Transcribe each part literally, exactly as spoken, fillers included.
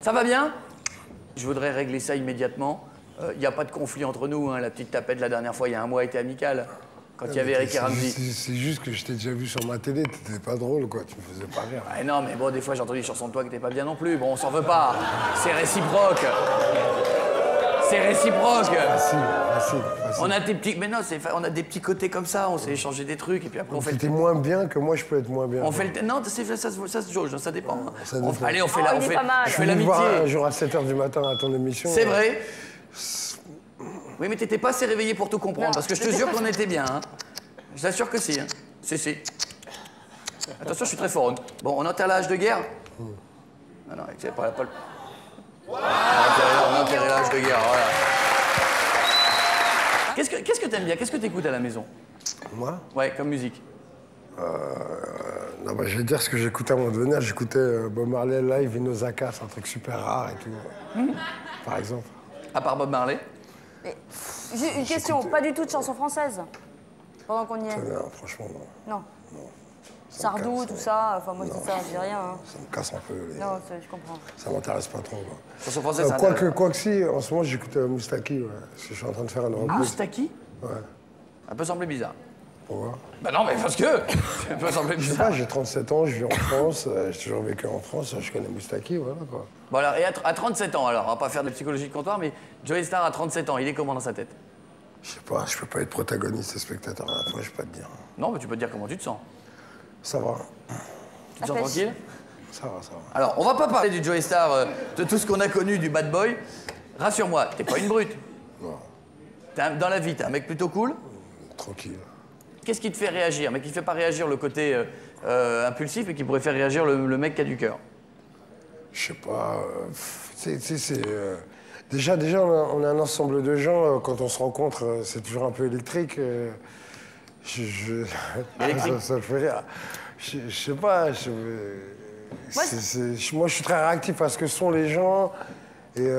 Ça va bien? Je voudrais régler ça immédiatement. Il euh, n'y a pas de conflit entre nous, hein. La petite tapette la dernière fois, il y a un mois, était amicale. Quand il y avait Eric et Ramsey. C'est juste que je t'ai déjà vu sur ma télé, t'étais pas drôle, quoi. Tu me faisais pas rire. Ah, non, mais bon, des fois, j'ai entendu des chansons de toi qui t'étaient pas bien non plus. Bon, on s'en veut pas. C'est réciproque. C'est réciproque. Facile, facile, facile. On a des petits... Mais non, on a des petits côtés comme ça, on s'est échangé des trucs, et puis après, on fait... T'es moins bien que moi, je peux être moins bien. On fait le... Non, ça, ça, ça se jauge, ça dépend. Ça dépend. On... Allez, on fait la... Oh, on fait... je fais l'amitié. Un jour à sept heures du matin à ton émission. C'est vrai. Oui, mais t'étais pas assez réveillé pour tout comprendre, non. Parce que je te jure qu'on était bien, hein. Je t'assure que si, hein. Si, si. Attention, je suis très fort. Bon, on est à l'âge de guerre. Mm. Ah non, c'est pas la pole. Wow. On a enterré l'âge de guerre, voilà. Qu'est-ce que qu'est-ce que t'aimes bien? Qu'est-ce que t'écoutes à la maison? Moi? Ouais, comme musique. Euh, non, bah, je vais dire ce que j'écoutais avant de venir. J'écoutais euh, Bob Marley live, Inosaka, c'est un truc super rare et tout. Mmh. Par exemple. À part Bob Marley? Et, une question, pas du tout de chansons françaises pendant qu'on y est? Non, franchement, non. Non. non. Sardou, tout ça, enfin moi je dis ça, je dis rien. Hein. Ça me casse un peu. Les... Non, je comprends. Ça m'intéresse pas trop. Chanson française, euh, quoi, que, quoi que si, en ce moment j'écoute euh, Moustaki, ouais, parce que je suis en train de faire une reprise. Moustaki? Ouais. Ça peut sembler bizarre. Pourquoi? Bah non, mais parce que ça peut sembler bizarre. Je sais pas, j'ai trente-sept ans, je vis en France, euh, j'ai toujours vécu en France, je connais Moustaki, voilà quoi. Bon alors, et à, à trente-sept ans, alors, on va pas faire de psychologie de comptoir, mais Joey Starr à trente-sept ans, il est comment dans sa tête? Je sais pas, je peux pas être protagoniste et spectateur à la fois, je peux pas te dire. Non, mais tu peux te dire comment tu te sens. Ça va. Tu te sens tranquille? Ça va, ça va. Alors, on va pas parler du Joey Starr, euh, de tout ce qu'on a connu du bad boy. Rassure-moi, t'es pas une brute. Non. Un, dans la vie, t'es un mec plutôt cool. Tranquille. Qu'est-ce qui te fait réagir? Mais qui fait pas réagir le côté euh, euh, impulsif, mais qui pourrait faire réagir le, le mec qui a du cœur? Je sais pas. Euh, tu sais, c'est. Euh, déjà, déjà on, a, on a un ensemble de gens, euh, quand on se rencontre, euh, c'est toujours un peu électrique. Euh, je, je... Électrique. ça, ça me fait rire. Je, je sais pas. Je, moi, c'est, c'est, je, moi, je suis très réactif à ce que sont les gens. Et, euh, et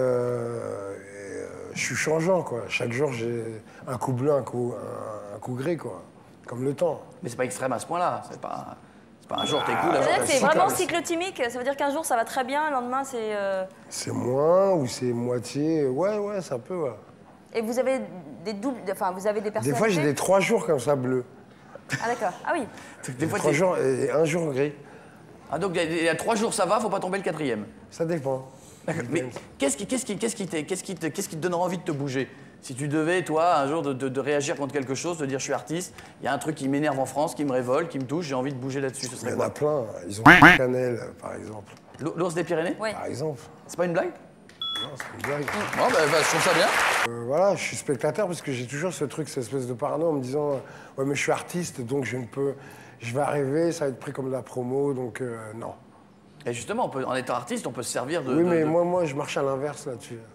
euh, je suis changeant, quoi. Chaque jour, j'ai un coup bleu, un coup, un, un coup gris, quoi. Comme le temps. Mais c'est pas extrême à ce point-là. C'est pas, c'est pas un jour t'es cool, ça un veut jour dire que t'es c'est super. vraiment cyclotimique? Ça veut dire qu'un jour ça va très bien, le lendemain c'est... Euh... C'est moins ou c'est moitié. Ouais, ouais, ça peut, ouais. Et vous avez des doubles... Enfin, vous avez des personnalités? Des fois, j'ai des trois jours comme ça, bleus. Ah d'accord, ah oui. Des fois, trois jours et un jour gris. Ah donc il y a trois jours ça va, faut pas tomber le quatrième. Ça dépend. Mais qu'est-ce qui, qu'est-ce qui, qu'est-ce qui, qu'est-ce qui, te, qu'est-ce qui te donnera envie de te bouger? Si tu devais, toi, un jour, de, de, de réagir contre quelque chose, de dire je suis artiste, il y a un truc qui m'énerve en France, qui me révolte, qui me touche, j'ai envie de bouger là-dessus, ce Il y serait en quoi? a plein. Ils ont Cannelle, par exemple. L'ours des Pyrénées? Oui. Par exemple. C'est pas une blague? Non, c'est une blague. Bon, bah, bah, je trouve ça bien. Euh, voilà, je suis spectateur parce que j'ai toujours ce truc, cette espèce de parano en me disant euh, ouais, mais je suis artiste, donc je ne peux. Je vais arriver, ça va être pris comme de la promo, donc euh, non. Et justement, on peut, en étant artiste, on peut se servir de... Oui, de, mais de... moi, moi, je marche à l'inverse là-dessus. Ouais.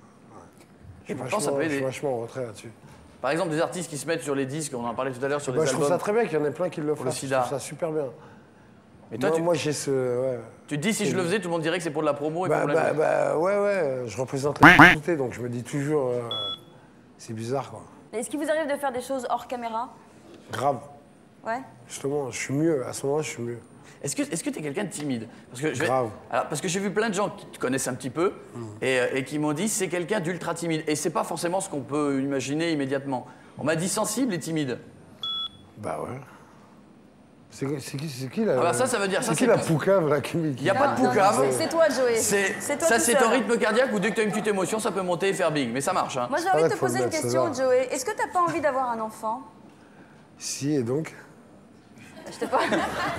Et Je suis pourtant, ça vachement- peut Je suis aider. vachement en retrait là-dessus. Par exemple, des artistes qui se mettent sur les disques, on en parlait tout à l'heure sur Bah, les je albums. trouve ça très bien qu'il y en ait plein qui le Pour le fassent. Je sida. trouve ça super bien. Mais toi, moi, tu, moi, j'ai ce. Ouais. tu te dis, si je le faisais, tout le monde dirait que c'est pour de la promo et Bah, pour la... bah, bah, ouais, ouais, je représente la société, donc je me dis toujours. euh, c'est bizarre, quoi. Est-ce qu'il vous arrive de faire des choses hors caméra? Grave. Ouais. Justement, je suis mieux. À ce moment-là, je suis mieux. Est-ce que est-ce que t'es quelqu'un de timide? Parce que je vais- Grave. Alors, parce que j'ai vu plein de gens qui te connaissent un petit peu et, euh, et qui m'ont dit c'est quelqu'un d'ultra timide. Et c'est pas forcément ce qu'on peut imaginer immédiatement. On m'a dit sensible et timide. Bah ouais. C'est c'est qui, c'est qui là? Ah bah ça, ça veut dire- ça, C'est qui c'est la pas- poucave là qui Il n'y a pas de Non, poucave. c'est- C'est toi, Joey. C'est- C'est toi ça, tout c'est seul. ton rythme cardiaque ou dès que tu as une petite émotion, ça peut monter et faire big. Mais ça marche, hein. Moi j'ai Ah envie ouais, de te faut poser le une mettre, question, César. Joey. Est-ce que t'as pas envie d'avoir un enfant? Si, et donc? Je te parle.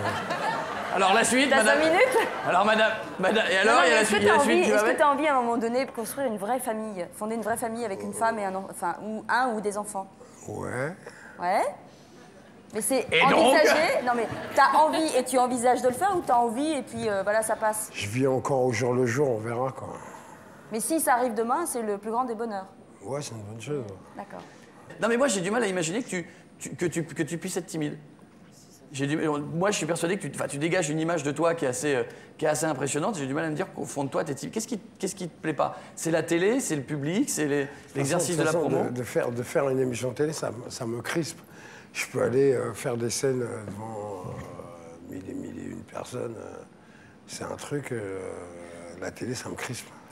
Alors la suite, T'as cinq madame. minutes? Alors madame, madame. Et Non, alors, non, il y a mais la Est-ce suite, que il y a t'as la suite envie, qui va est-ce que avec. t'as envie à un moment donné de construire une vraie famille, fonder une vraie famille avec une femme et un, en- enfin, ou un ou des enfants? Ouais. Ouais. Mais c'est Et donc envisagé. Non mais t'as envie et tu envisages de le faire ou t'as envie et puis euh, voilà ça passe. Je vis encore au jour le jour, on verra quoi. Mais si ça arrive demain, c'est le plus grand des bonheurs. Ouais, c'est une bonne chose. D'accord. Non mais moi j'ai du mal à imaginer que tu, tu- que tu, que tu puisses être timide. J'ai du, moi je suis persuadé que tu, enfin, tu dégages une image de toi qui est assez, euh, qui est assez impressionnante. J'ai du mal à me dire qu'au fond de toi t'es timide. Qu'est-ce qui, qu'est-ce qui te plaît pas? C'est la télé, c'est le public, c'est les- l'exercice de, toute la façon, promo. De, de faire, de faire une émission télé, ça, me- ça me crispe. Je peux aller euh, faire des scènes euh, devant euh, mille et mille et une personnes. euh, c'est un truc. euh, la télé, ça me crispe.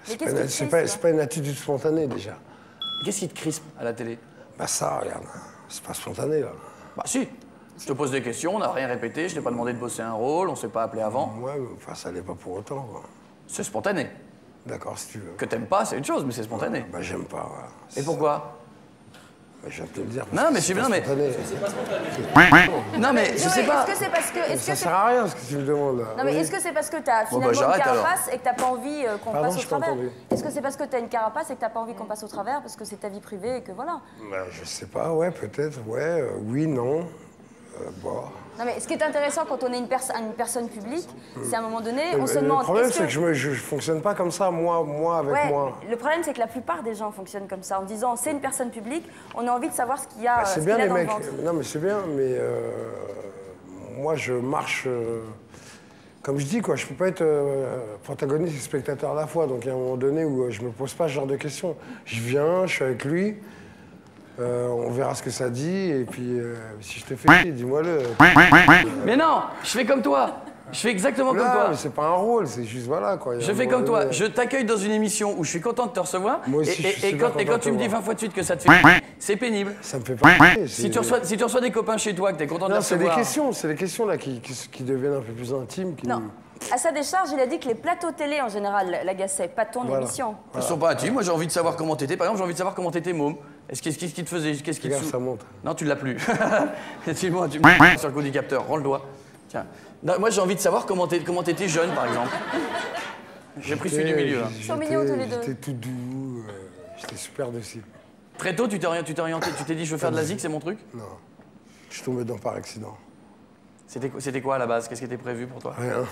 Mais C'est qu'est-ce pas, qui une- te c'est crispe, pas, là c'est pas une attitude spontanée déjà. Qu'est-ce qui te crispe à la télé? Bah ça, regarde, c'est pas spontané là. Bah si. Je te pose des questions, on n'a rien répété, je t'ai pas demandé de bosser un rôle, on s'est pas appelé avant. Ouais, mais enfin ça l'est pas pour autant quoi. C'est spontané. D'accord, si tu veux. Que t'aimes pas, c'est une chose, mais c'est spontané. Bah j'aime pas, voilà. Et pourquoi? Bah, je viens de te le dire. Non, parce mais que je- pas non, mais- spontané. Non mais je Non, sais mais pas. Est-ce que c'est parce que. Est-ce Ça que c'est sert à rien ce que tu me demandes là. Non mais Oui. est-ce que c'est parce que t'as Bon, finalement bah, une j'arrête, alors. carapace et que t'as pas envie euh, qu'on Pardon, passe au j'ai pas travers? entendu. Est-ce que c'est parce que t'as une carapace et que t'as pas envie qu'on passe au travers parce que c'est ta vie privée et que voilà? Bah, je sais pas, ouais, peut-être, ouais, euh, oui, non. Euh, bon. Non mais ce qui est intéressant quand on est une, perso- une personne publique, c'est à un moment donné, on Le- se le demande. problème, est-ce c'est que je, me, je, je fonctionne pas comme ça, moi, moi avec Ouais, moi. le problème c'est que la plupart des gens fonctionnent comme ça, en disant c'est une personne publique, on a envie de savoir ce qu'il y a, Bah, euh, c'est ce bien qu'il a les dans le mecs. ventre. Non, mais c'est bien, mais euh, moi, je marche. euh, comme je dis, quoi, je peux pas être euh, protagoniste et spectateur à la fois. Donc, il y a un moment donné où euh, je me pose pas ce genre de questions. Je viens, je suis avec lui. euh, on verra ce que ça dit, et puis euh, si je te fais chier, dis-moi-le. Mais non, je fais comme toi. Je fais exactement comme Là, toi. mais c'est pas un rôle, c'est juste voilà quoi. Il y a Je un fais moment comme toi. donné- Je t'accueille dans une émission où je suis content de te recevoir. Moi aussi, et, je et- suis et super quand, et content quand de tu te me dis voir. vingt fois de suite que ça te fait, c'est pénible. Ça me fait pas chier, Si c'est- tu, reçois, si tu reçois des copains chez toi, que tu es content de les Non, c'est les recevoir. questions, c'est les questions là qui, qui, qui deviennent un peu plus intimes. Qui... Non. À sa décharge, il a dit que les plateaux télé en général l'agaçaient, pas ton Voilà. émission. Ils sont pas intimes. Moi, j'ai envie de savoir comment t'étais. Par exemple, j'ai envie de savoir comment t'étais, môme. Est-ce qu'est-ce qui te faisait, qu'est-ce qui te Regarde, sou- ça monte. Non, tu l'as plus. Excuse-moi, tu me sur le coup du capteur. Rends le doigt. Tiens. Non, moi, j'ai envie de savoir comment t'é- comment t'étais jeune, par exemple. J'ai pris celui du J'étais- milieu. hein. Ils sont mignons tous les deux. J'étais tout doux, euh, j'étais super docile. Très tôt, tu t'es ori- tu t'es orienté, tu t'es dit, je veux faire de la zik, c'est mon truc. Non, je suis tombé dedans par accident. C'était quoi- c'était quoi à la base? Qu'est-ce qui était prévu pour toi? Rien.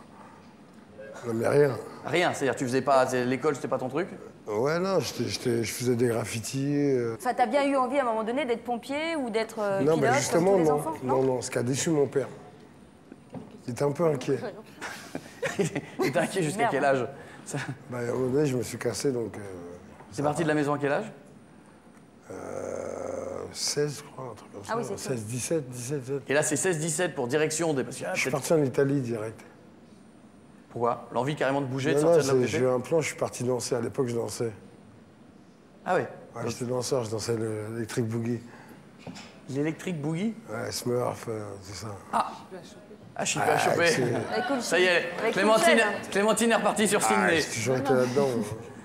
Non mais rien. Rien. C'est-à-dire, tu faisais pas c'est- l'école, c'était pas ton truc. Ouais, non, j'étais- j'étais- je faisais des graffitis. euh. Enfin, t'as bien eu envie à un moment donné d'être pompier ou d'être euh, Non, pilote mais comme justement, tous les non. enfants, non, non, ce qui a déçu mon père. Il était un peu inquiet. T'étais inquiet jusqu'à Merde. quel âge? Ça- Bah, à un moment donné, je me suis cassé, donc euh, C'est parti de la maison à quel âge? euh, seize, je crois, un truc comme ça. Ah oui, c'est seize, dix-sept, dix-sept, dix-sept. Et là, c'est seize dix-sept pour direction des. Parce que, ah, Je suis peut-être- parti en Italie direct. Pourquoi? L'envie carrément de bouger, de Non, non, sortir de c'est- là où j'ai t'étais? eu un plan, je suis parti danser. À l'époque, je dansais. Ah ouais. Ouais, j'étais danseur, je dansais l'électrique boogie. L'électrique boogie? Ouais, Smurf, euh, tout ça. Ah, je suis pas chopé. c'est- Avec Cool Ça y est, Avec Clémentine, Cool Chain. Clémentine est repartie sur Ah, Sydney. j'ai toujours été là-dedans.